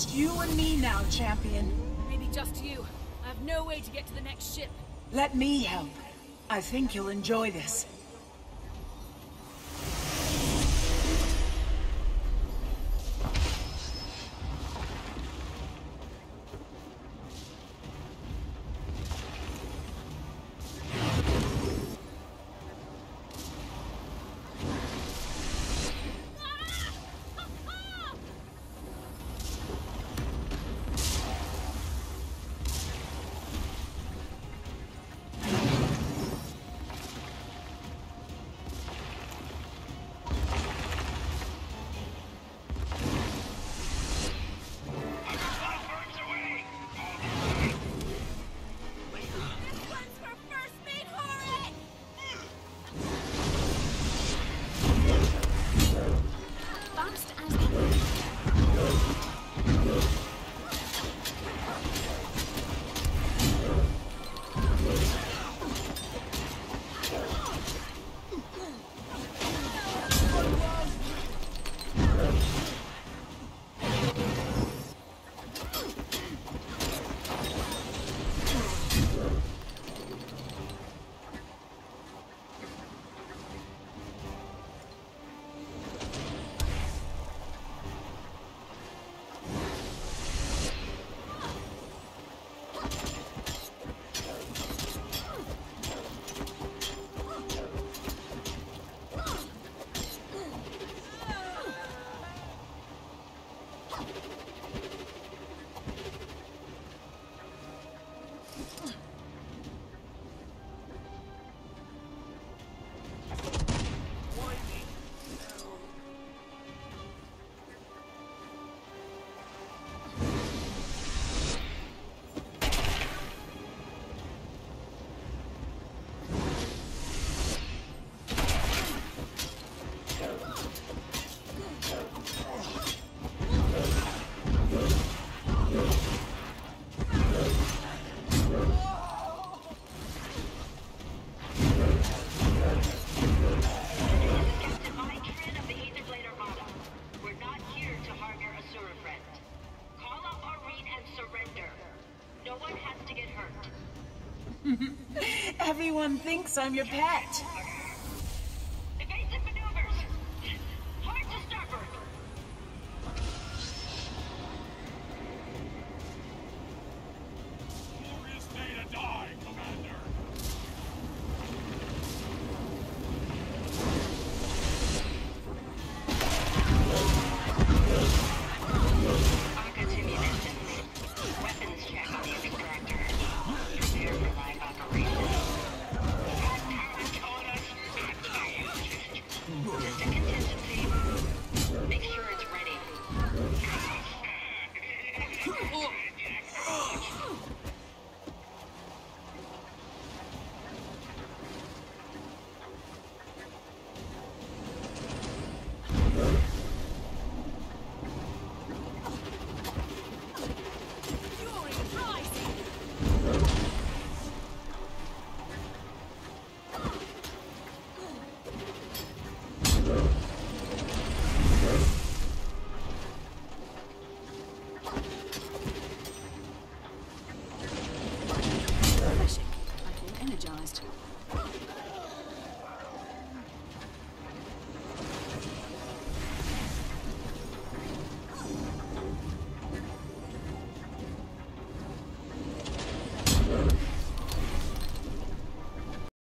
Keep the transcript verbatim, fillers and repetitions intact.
just you and me now, champion. Maybe just you. I have no way to get to the next ship. Let me help. I think you'll enjoy this. Everyone thinks I'm your pet. Evasive maneuvers! Hard to starboard! Glorious day to die, Commander! Pockets of munitions. Weapons check on the extractor. Prepare for live operations. Just a contingency. Make sure it's ready. Fury rising!